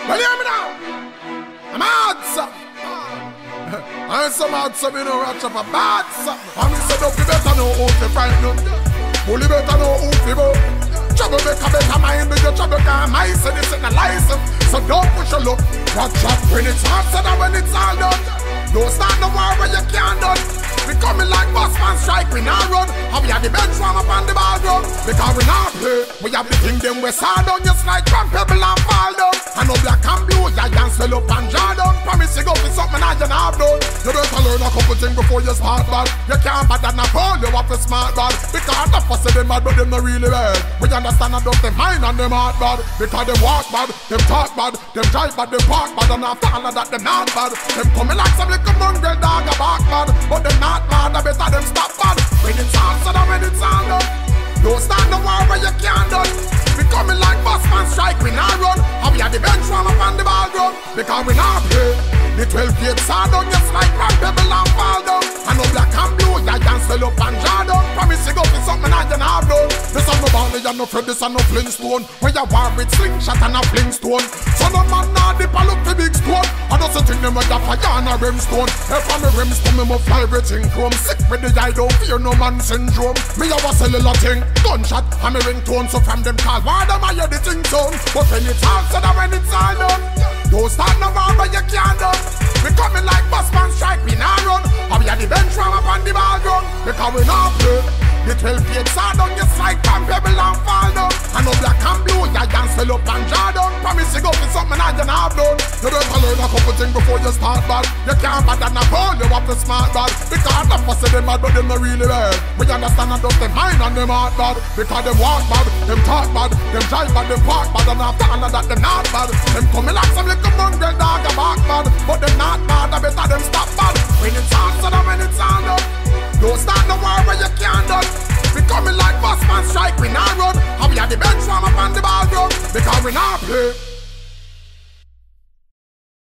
Well, hear me now. I'm out, son. I'm some out, so me no ratch up a bad, son. And me said, don't be better know who to fight none. Bully better know who to go. Trouble make a better mind with your trouble, cause my say this ain't a license. So don't push your luck. Watch out when it's hard, so that when it's all done. Don't start no war where you can't done. We coming like boss man strike, we not run. And we have the bench warm up on the ball drum. Because we not play. We have the thing them we saw down. Just like from pebble and fall down. I know black and blue, ya can swell up and draw down. Promise you go for something I can have done. You better learn a couple things before you start bad. You can't bad and a phone, you have to smart bad. Because the fuss of them bad, but them not really bad. We understand and don't them mind and them heart bad. Because them walk bad, them talk bad, them drive bad, them park bad. And after all of that, them not bad. Them coming like some little mongrel dog a bark bad. But them not bad, I better them stop bad. When it's all so that when it's all done. Don't start no war where you can't done. We coming like boss man strike, we not run. And we have the bench warm up on the ball drum. Because we not play. The 12 gates are done, just like rock pebble and fall down. I know black and blue, ya can swell up and draw down. Promise you go for something I can have done. This is no Barney and no Fred, this is no Flintstone. When you war with slingshot and a flintstone. So no man nah dip a look the big stone. I don't think them with a fire and a brimstone. If I'm a brimstone, me must fly everything chrome. Sick with the eye, don't fear no man syndrome. Me have a cellular thing, gunshot and me ringtone. So from them call, why them I hear the thing sound. But when it's all so that when it's all done. Don't start no war where you can't done. We coming like boss man strike, we not run. And we have the bench warm up on the ball drum. Because we not play. The 12 gates are done, just like from pebble and fall down. I know black and blue, ya can swell up and draw down. Promise you go for something I can have done. You better learn a couple things before you start bad. You can't bad and a phone, you have to smart bad. Because the fuss of them bad, but them not really bad. We understand and don't them mind and them heart bad. Because them walk bad, them talk bad, them drive bad, them park bad. And after all of that, them not bad. Them coming like some little mongrel dog a bark bad. But them not bad, I better them stop bad. When it's all so that when it's all done. Don't start no war where you can't done. We coming like boss man strike, we not run. And we have the bench warm up on the ball drum. Because we not play.